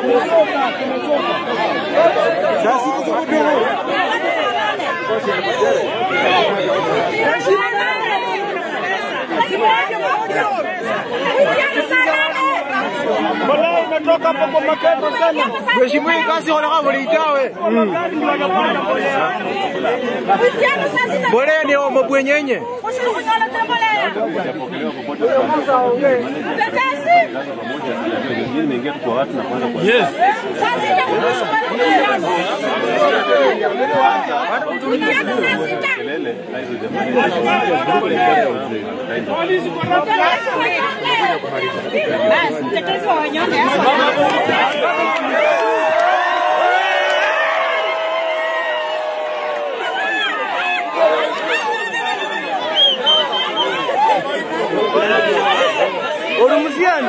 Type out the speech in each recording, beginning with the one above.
Boleh natoka hapo kwa makepo tena. Mheshimiwa kazi wanataka mulitawe. Boleh ni mabwenyenye. Yes. Mtetezi wa wanyonge hapa. Oromusiani.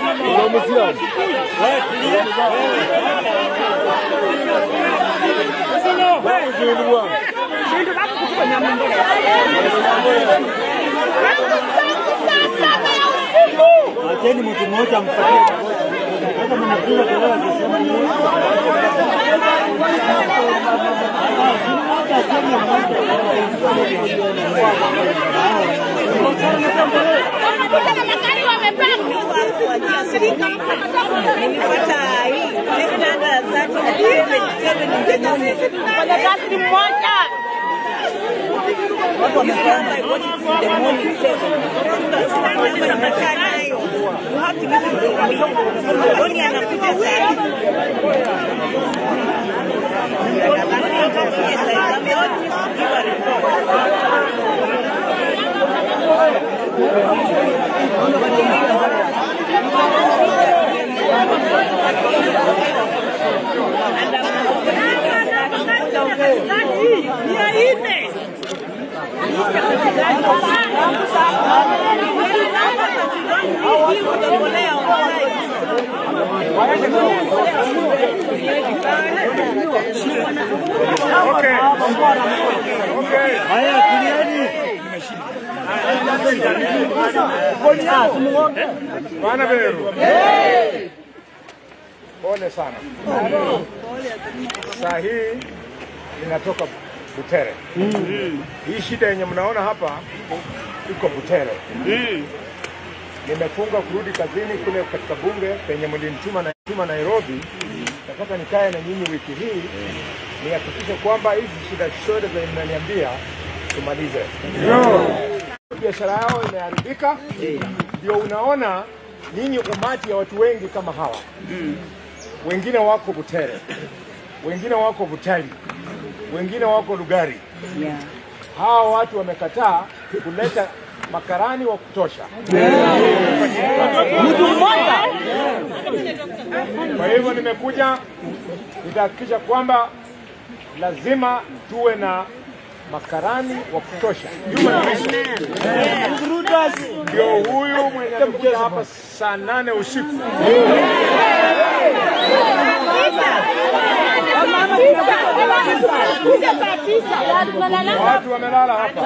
Acheni mtu mmoja mpatie. Kama mnapiga kelele kusema nini? Bwana Beru. Pole sana. Saa hii inatoka Butere. Hii shida yenye mnaona hapa iko Butere. Nimefunga kurudi kazini kule katika bunge penye mlinituma Nairobi. Nataka nikae na nyinyi wiki hii nihakikishe kwamba hizi shida zote zenye mnaniambia tumalize. Biashara yao imeharibika. Ndio unaona nyinyi umati ya watu wengi kama hawa. Wengine wako Butere. Wengine wako Butali. Wengine wako Lugari. Hawa watu wamekataa kuleta makarani wa kutosha. Mtu mmoja. Kwa hivyo nimekuja nitahakikisha kwamba lazima tuwe na makarani wa kutosha. Ndio huyu mwenye alikuja hapa saa 8 usiku. Watu wamelala hapa.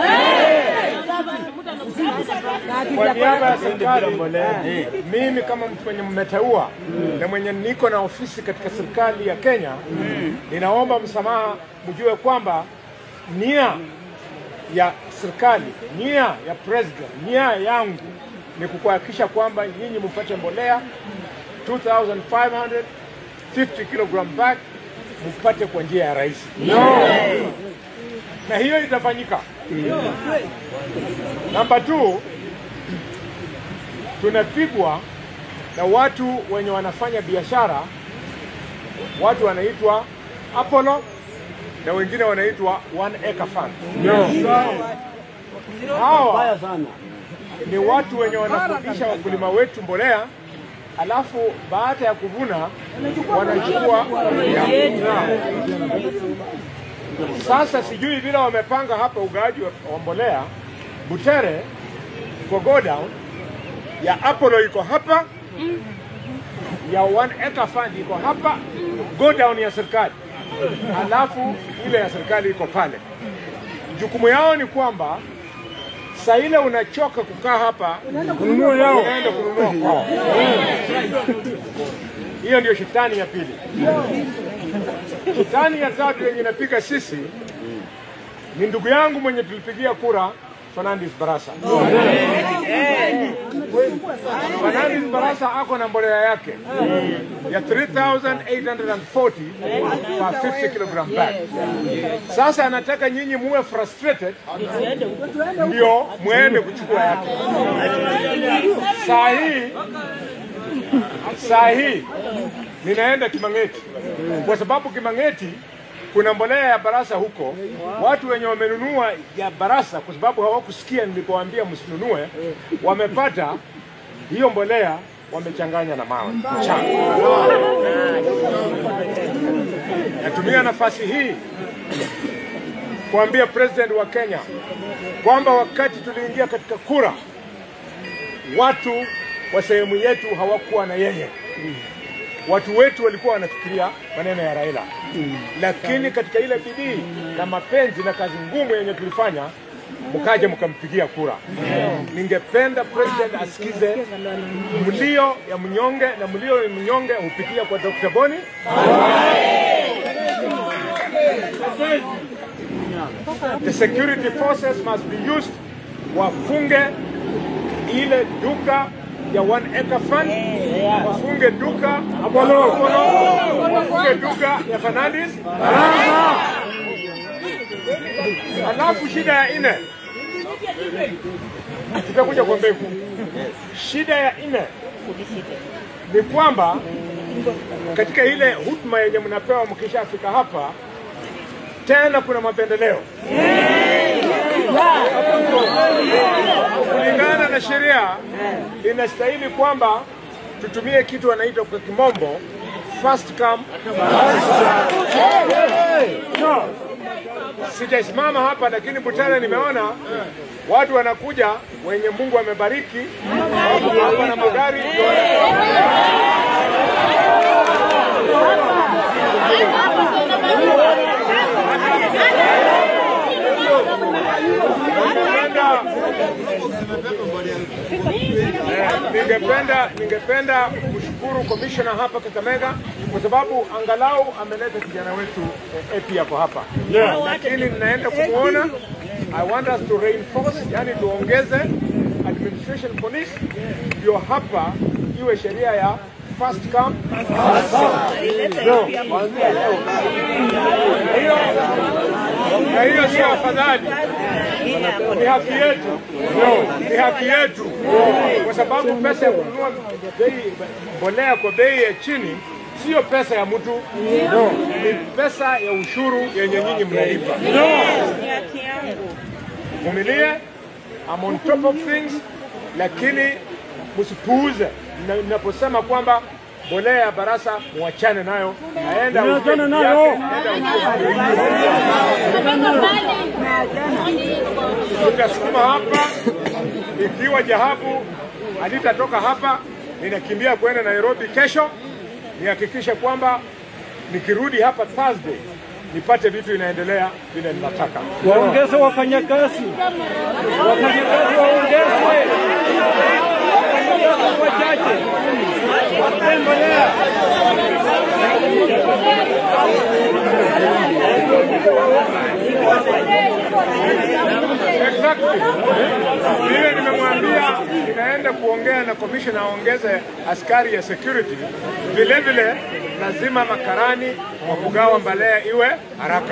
Kwa niaba ya serikali, mimi kama mtu mwenye mmeteua na mwenye niko na ofisi katika serikali ya Kenya, ninaomba msamaha. Mjue kwamba nia ya serikali, nia ya president, nia yangu ni kuhakikisha kwamba nyinyi mpate mbolea 2550 kilogram bag mpate kwa njia ya rahisi. Na hiyo itafanyika. Namba 2, tunapigwa na watu wenye wanafanya biashara, watu wanaitwa Apollo na wengine wanaitwa One Acre Fund. Hawa ni watu wenye wanafundisha wakulima wetu mbolea, alafu baada ya kuvuna wanachukua. Sasa sijui vile wamepanga hapa ugawaji wa mbolea. Butere kwa go down ya Apollo iko hapa, ya One Acre Fund iko hapa, go down ya serikali, alafu ile ya serikali iko pale. Jukumu yao ni kwamba saa ile unachoka kukaa hapa, kununua yao, unaenda kununua kwao. Hiyo ndio shetani ya pili. Shetani ya tatu yenye inapiga sisi ni ndugu yangu mwenye tulipigia kura, Fernandes Barasa. Fernandes Barasa ako na mbolea yake ya 3,840 per 50 kg bag. Sasa anataka nyinyi muwe frustrated ndio muende kuchukua yake. Saa hii ninaenda Kimang'eti kwa sababu Kimang'eti kuna mbolea ya Barasa huko. Watu wenye wamenunua ya Barasa kwa sababu hawakusikia nilipowaambia msinunue, wamepata hiyo mbolea, wamechanganya na mawe mchanga. Natumia nafasi hii kuambia President wa Kenya kwamba wakati tuliingia katika kura, watu wa sehemu yetu hawakuwa na yeye. Watu wetu walikuwa wanafikiria maneno ya Raila. Lakini katika ile bidii na mapenzi na kazi ngumu yenye tulifanya, mkaje mkampigia kura. Ningependa President asikize mlio ya mnyonge, na mlio ya mnyonge hupitia kwa Dr. Boni. The security forces must be used, wafunge ile duka ya 1 acre fund, wafunge duka wafunge duka ya Fernandes. Alafu shida ya ine, tutakuja kwa mbegu. Shida ya ine ni kwamba katika ile huduma yenye mnapewa mkishafika hapa, tena kuna mapendeleo. Kulingana na sheria inastahili kwamba tutumie kitu wanaita kwa kimombo first come first serve. Sijasimama hapa lakini Butare nimeona watu wanakuja wenye Mungu amebariki hapa na magari. Ningependa kushukuru commissioner hapa Kakamega kwa sababu angalau ameleta kijana wetu AP hapo hapa. Lakini ninaenda kumuona, I want us to reinforce, yani tuongeze administration police ndio hapa iwe sheria ya first come first serve. Na hiyo sio afadhali. Ni haki yetu. Ni haki yetu. Kwa sababu pesa ya kununua mbolea kwa bei ya chini sio pesa ya mtu. Ni pesa ya ushuru yenye nyinyi mnalipa. Vumilie, I'm on top of things, lakini msipuuze ninaposema kwamba mbolea ya Barasa muachane nayo. Aenda muachane nayo. Tutasukuma hapa, ikiwa jahabu alitatoka hapa, ninakimbia kwenda Nairobi kesho, nihakikishe kwamba nikirudi hapa Thursday nipate vitu inaendelea vile ninataka. Waongeze wafanyakazi. Wafanyakazi waongezwe. Wachache. Watembelea. Exactly. Vile nimemwambia ninaenda kuongea na commissioner aongeze askari ya security. Vile vile lazima makarani wa kugawa mbolea iwe haraka.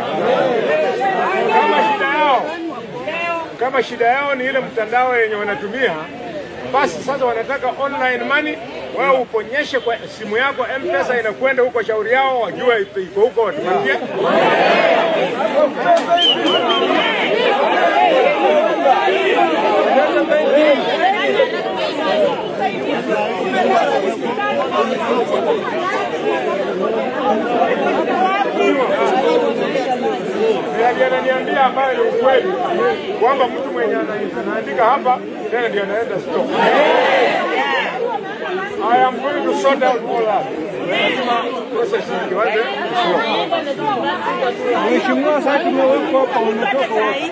Kama shida yao ni ile mtandao yenye wanatumia, basi sasa wanataka online money, wewe uponyeshe kwa simu yako M-Pesa inakwenda huko, shauri yao wajue iko huko watupatie. Ananiambia ambayo ni ukweli kwamba mtu mwenye anaandika hapa tena ndio anaenda store. I am going to sort out all that. kiwanja. Mheshimiwa, sasa tumewekwa hapa, unatoka wapi?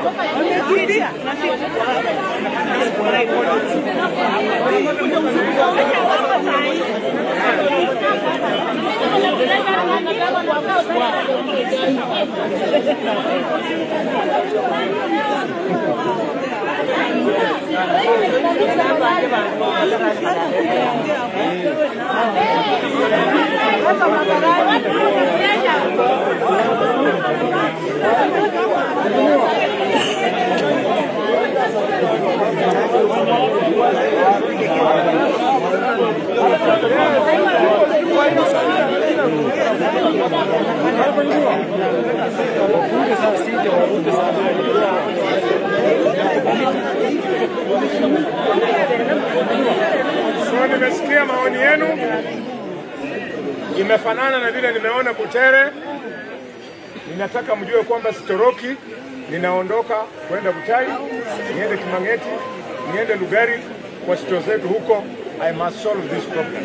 So nimesikia maoni yenu, imefanana na vile nimeona Butere. Ninataka mjue kwamba sitoroki, ninaondoka kwenda Butai, niende Kimang'eti, niende Lugari kwa sito zetu huko. I must solve this problem.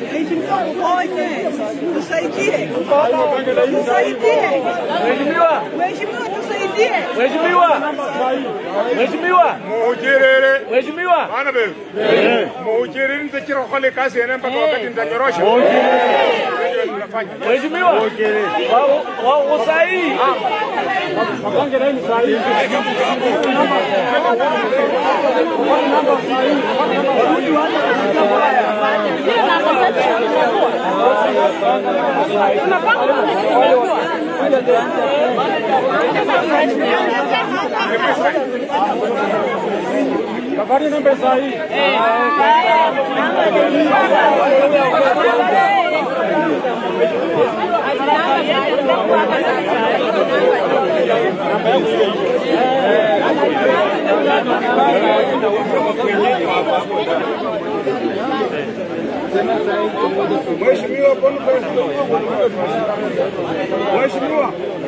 Mheshimiwa. Bana be. Mheshimiwa nitakira khale kazi yana mpaka wakati nitanyorosha. Mheshimiwa. Wa usahihi. Wapange laini sahihi. Safari namba sahihi. Mheshimiwa Boniface. Mheshimiwa.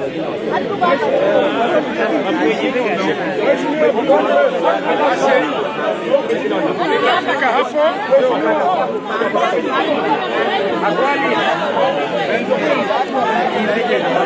Fika hapo. Habari.